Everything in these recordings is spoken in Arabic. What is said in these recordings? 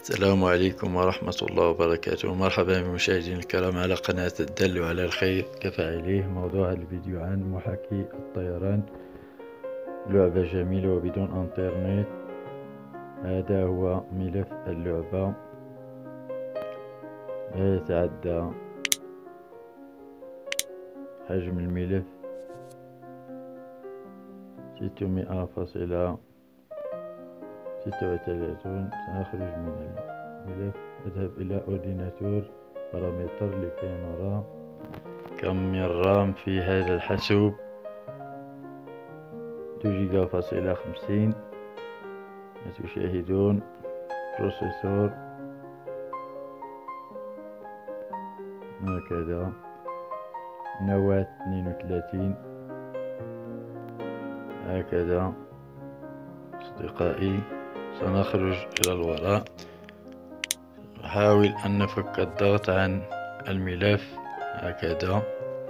السلام عليكم ورحمة الله وبركاته. مرحبا بمشاهدينا الكرام على قناة الدل على الخير كفاعليه. موضوع الفيديو عن محاكي الطيران، لعبة جميلة وبدون انترنت. هذا هو ملف اللعبة، لا يتعدى حجم الملف 600.36. سنخرج من الملف، أذهب إلى أورديناتور بارامتر لكي نرى كم من رام في هذا الحاسوب. 2 جيجا فاصلة 50. ما تشاهدون بروسيسور هكذا، نواة 32 هكذا. أصدقائي، سنخرج إلى الوراء، نحاول أن نفك الضغط عن الملف هكذا.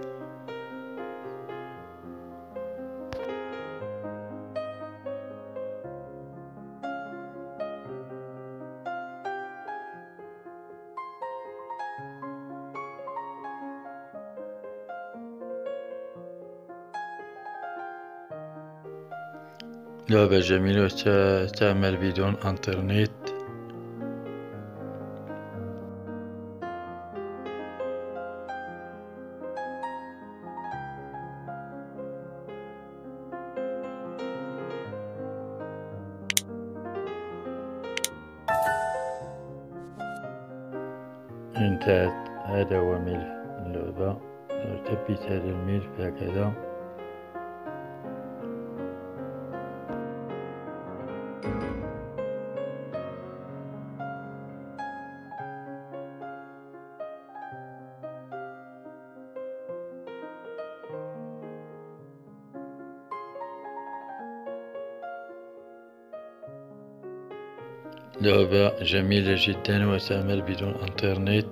لعبة جميلة تعمل بدون انترنت. انتهت. هذا هو ملف اللعبة. نثبت هذا الملف هكذا. لعبة جميلة جدا وتعمل بدون انترنت.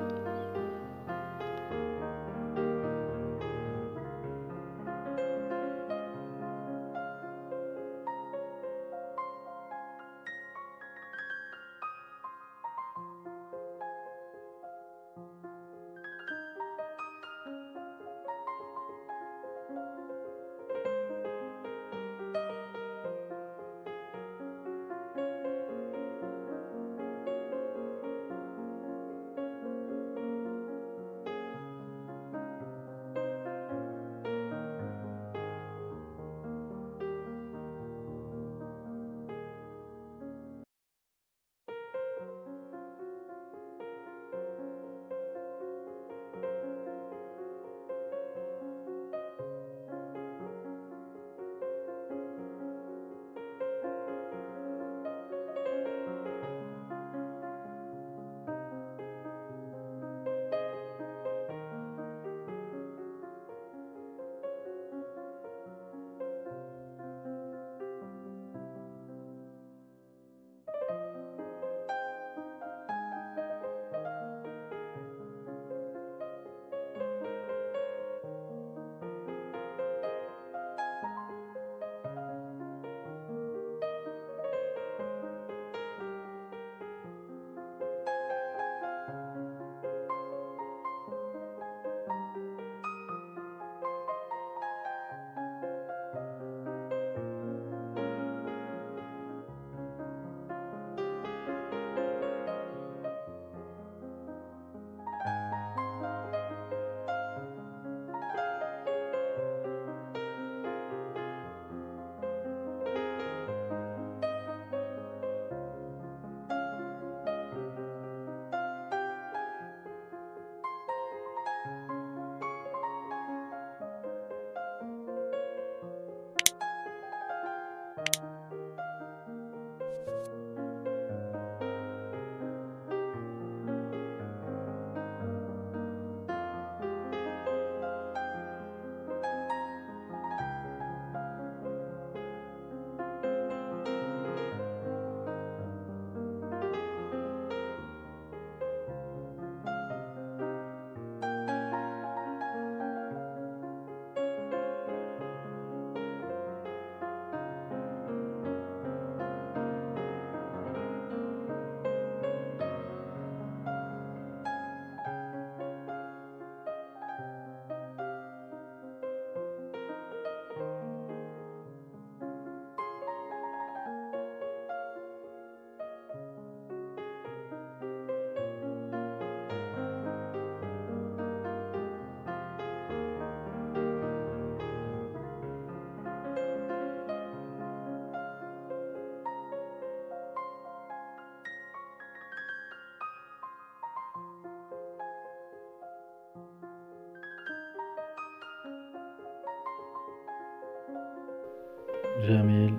جميل.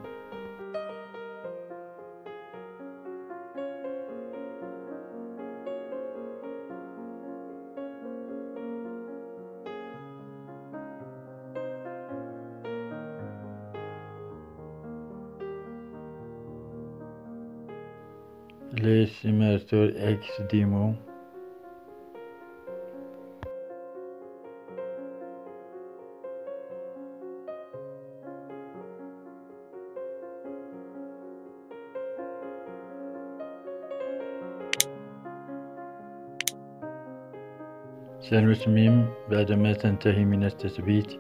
ليش سيماتور اكس ديمو. سنتمم بعدما تنتهي من التثبيت.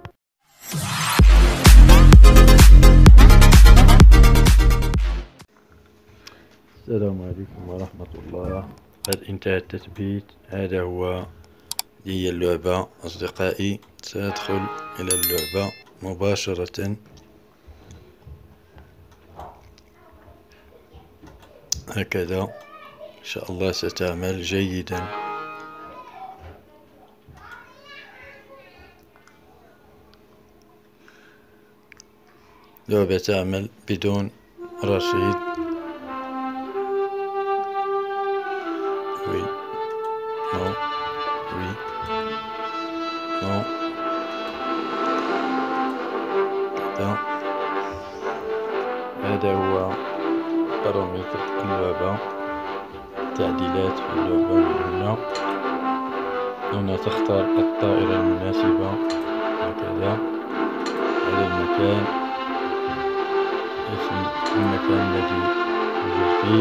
السلام عليكم ورحمة الله. قد انتهى التثبيت. هذا هي اللعبة أصدقائي. سأدخل إلى اللعبة مباشرة. هكذا إن شاء الله ستعمل جيدا. لعبة تعمل بدون رصيد. وي نو وي نو كذا. هذا هو بارامتر اللعبة. تعديلات في اللعبة من هنا تختار الطائرة المناسبة. هكذا. هذا المكان اسم المكان الذي توجد فيه.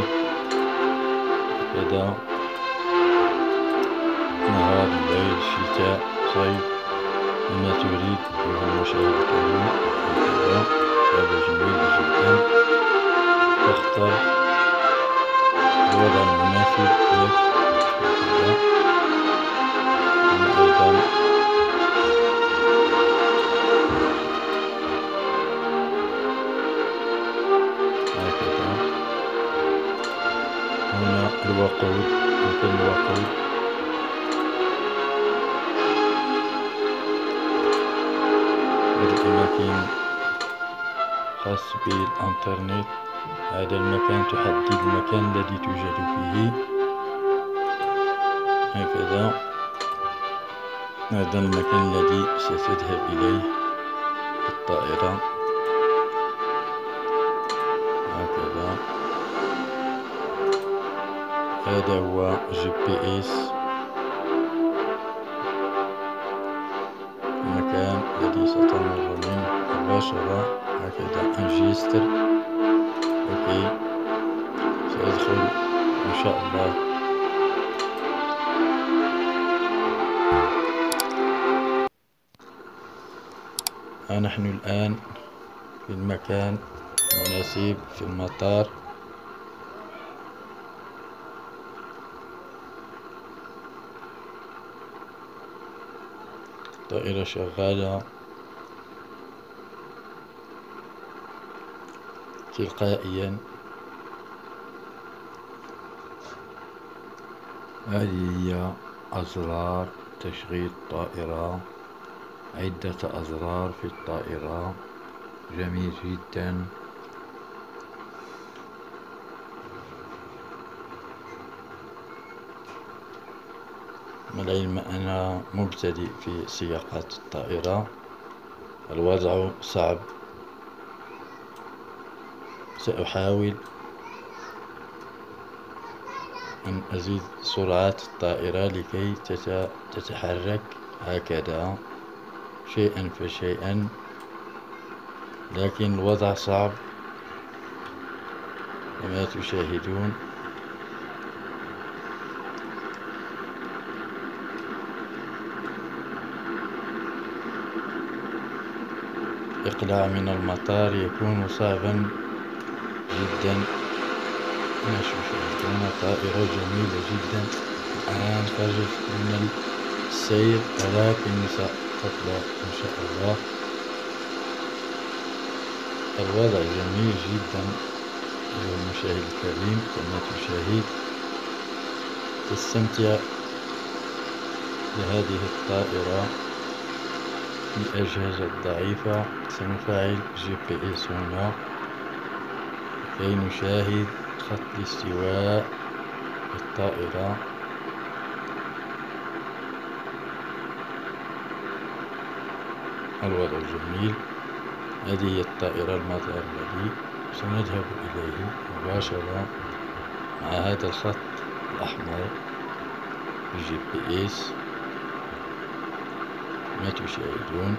هكذا. نهار، ليل، شتاء، صيف، ما تريد أيها المشاهد الكريم. هكذا. هذا جميل جدا. تختار الوضع المناسب لك. هكذا. أيضا هكذا. هنا الوقود، مكان الوقود. هذه الأماكن خاص بالإنترنت. هذا المكان تحدد المكان الذي توجد فيه. هكذا. هذا المكان الذي ستذهب إليه الطائرة. هكذا. هذا هو GPS. المكان الذي ستمر منه مباشرة. هكذا. انجستر. اوكي. سأدخل ان شاء الله. نحن الآن في المكان المناسب في المطار. الطائرة شغالة تلقائيا. هذه هي أزرار تشغيل الطائرة. عدة أزرار في الطائرة. جميل جدا. العلم أنا مبتدئ في سياقات الطائرة. الوضع صعب. سأحاول أن أزيد سرعة الطائرة لكي تتحرك هكذا شيئا فشيئا. لكن الوضع صعب كما تشاهدون. الإقلاع من المطار يكون صعبا جدا. تشاهدون طائرة جميلة جدا. الآن خرجت من السير ولكن ستطلع إن شاء الله. الوضع جميل جدا أيها المشاهد الكريم. كما تشاهد تستمتع بهذه الطائرة. الأجهزة الضعيفة سنفعل GPS هنا كي نشاهد خط الاستواء للطائرة. الوضع جميل. هذه هي الطائرة، المطار الذي سنذهب إليه مباشرة مع هذا الخط الأحمر GPS ما تشاهدون.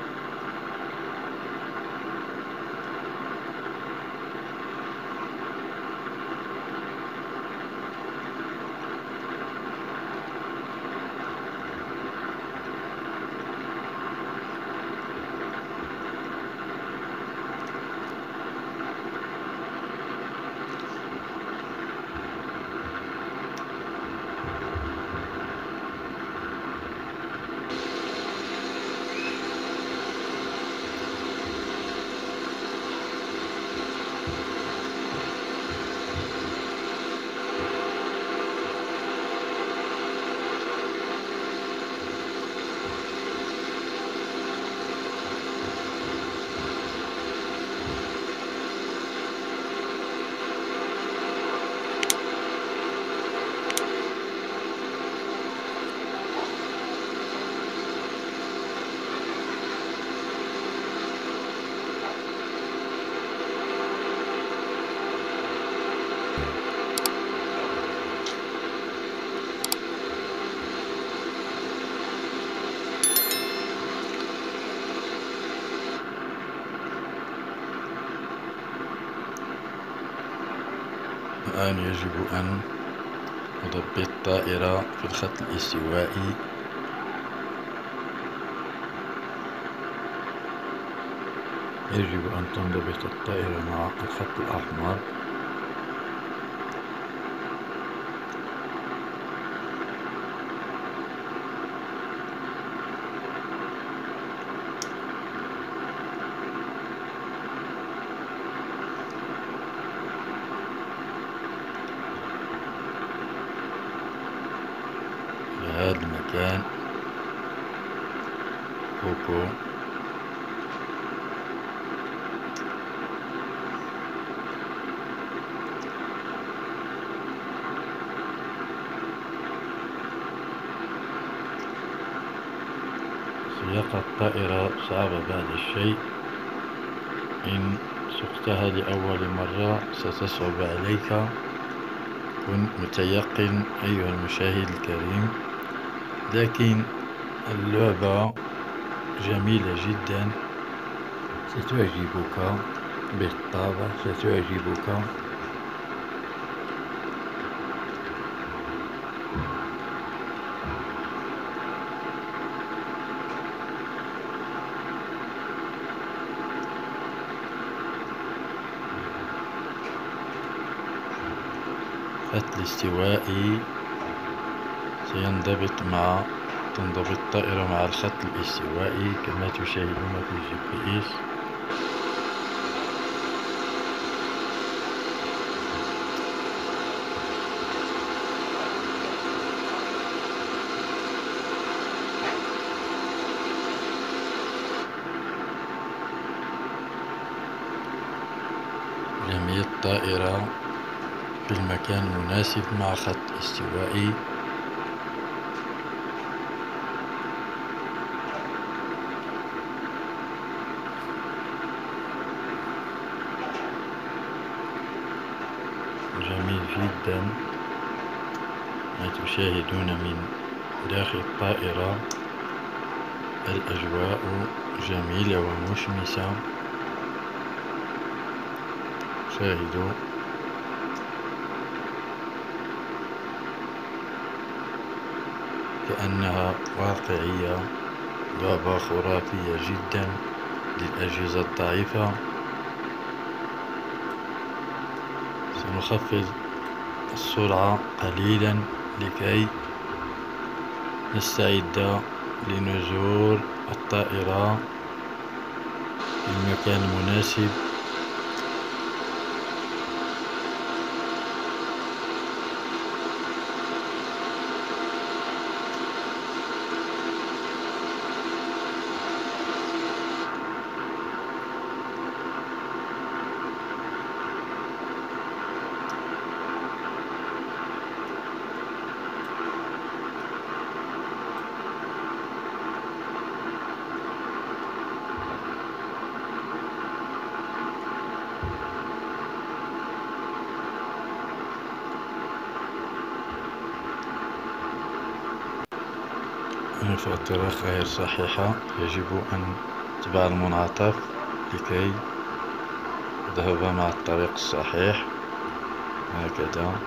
الآن يجب أن نضبط الطائرة في الخط الاستوائي. يجب أن تنضبط الطائرة مع الخط الأحمر. هذا المكان كوكو. سياقة الطائرة صعبة بعض الشيء. إن سقتها لأول مرة ستصعب عليك. كن متيقن أيها المشاهد الكريم، لكن اللعبة جميلة جدا، ستعجبك بالطبع، ستعجبك. الخط الاستوائي تنضبط الطائرة مع الخط الاستوائي كما تشاهدون في GPS. جميع الطائرة في المكان المناسب مع خط استوائي. جميل جدا ما تشاهدون من داخل الطائرة. الأجواء جميلة ومشمسة. شاهدوا. كأنها واقعية. لعبة خرافية جدا للأجهزة الضعيفة. سنخفض السرعة قليلا لكي نستعد لنزول الطائرة في المكان المناسب. الفاتورة غير صحيحة، يجب أن تتبع المنعطف لكي تذهب مع الطريق الصحيح، هكذا.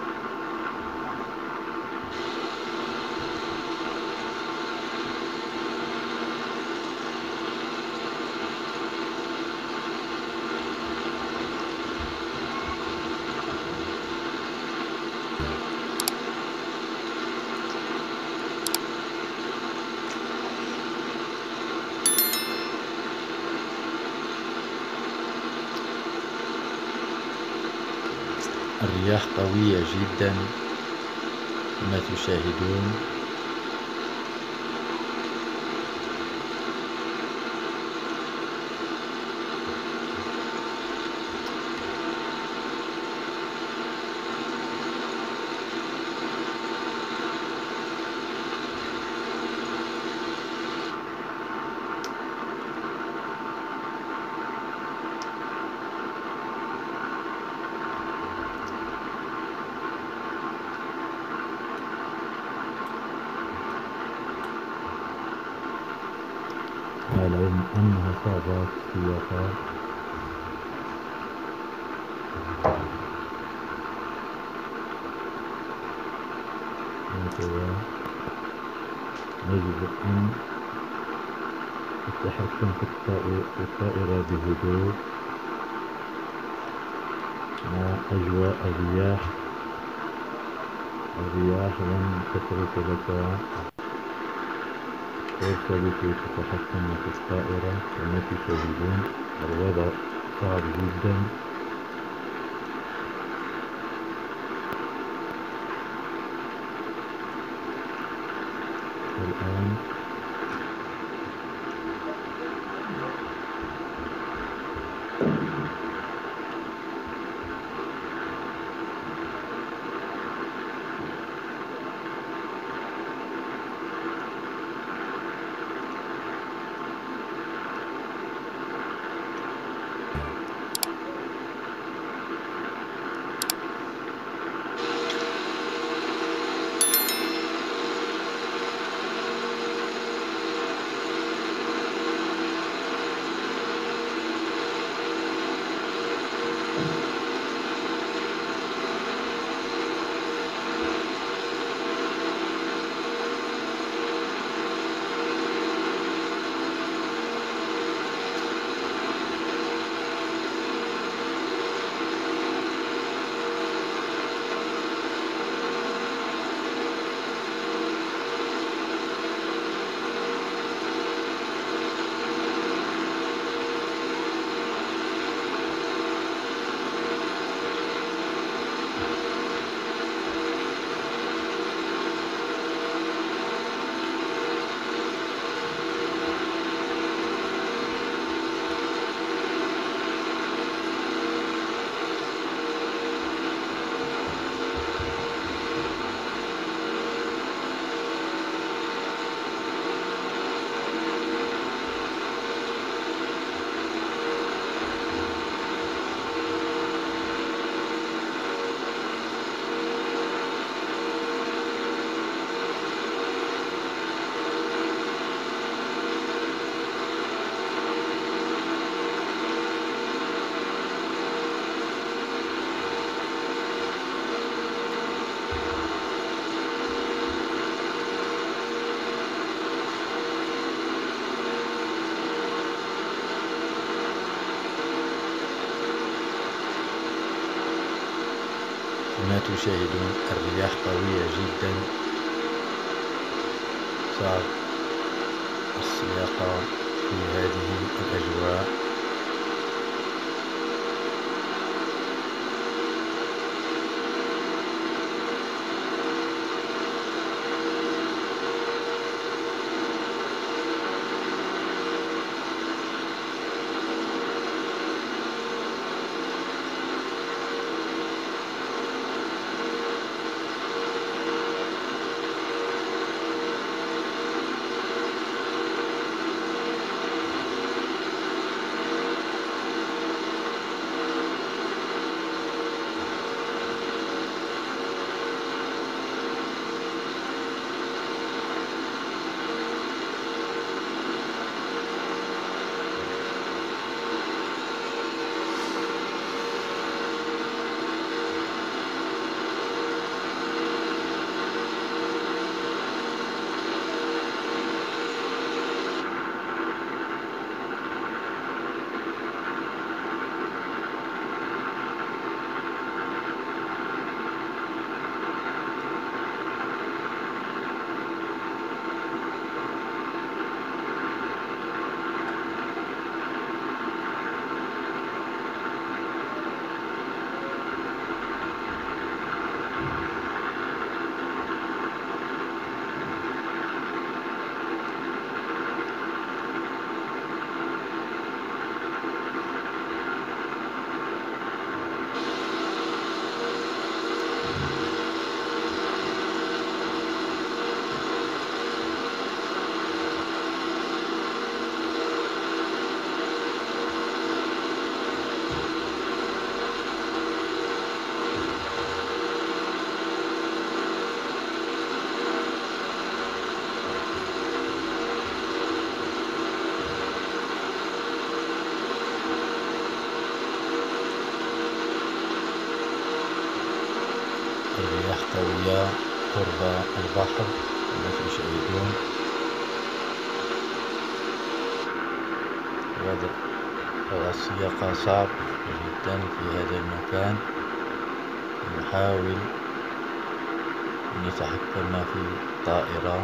الرياح قوية جدا كما تشاهدون. على العلم أنها صعبة في السياقة، هكذا يجب أن التحكم في الطائرة بهدوء مع أجواء الرياح. الرياح لن تترك لك فرصة لكي تتحكم في الطائرة. كما تشاهدون الوضع صعب جدا. الآن كما تشاهدون الرياح قوية جدا، صعب السياقة في هذه الأجواء. الرياح قوية قرب البحر كما تشاهدون. السياقة صعب جدا في هذا المكان. نحاول أن نتحكم في الطائرة.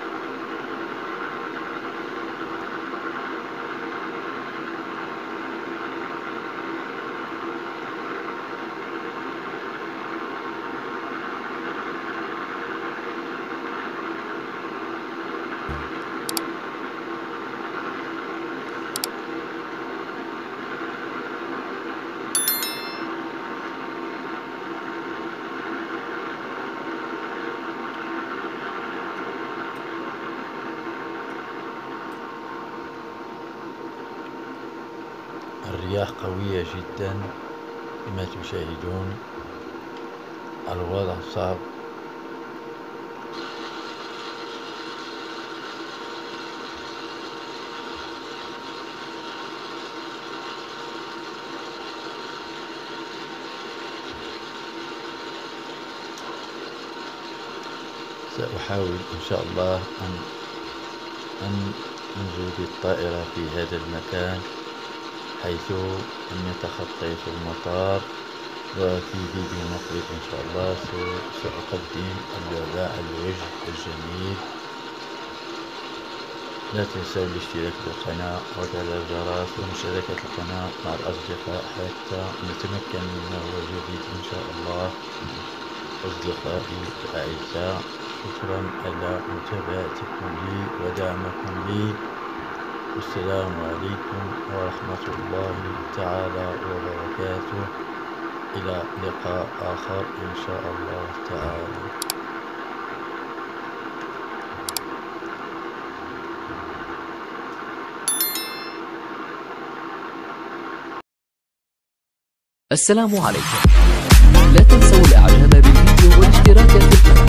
الرياح قوية جدا كما تشاهدون. الوضع صعب. سأحاول إن شاء الله أن أنزل بالطائرة في هذا المكان، حيث أني تخطيت المطار. وفي فيديو مقبل إن شاء الله سأقدم اللعبة على الوجه الجميل. لا تنسوا الاشتراك بالقناة وتفعيل الجرس ومشاركة القناة مع الأصدقاء حتى نتمكن من ما هو جديد إن شاء الله. أصدقائي الأعزاء، شكرا على متابعتكم لي ودعمكم لي. والسلام عليكم ورحمة الله تعالى وبركاته. إلى لقاء آخر إن شاء الله تعالى. السلام عليكم. لا تنسوا الاعجاب بالفيديو والاشتراك في القناة.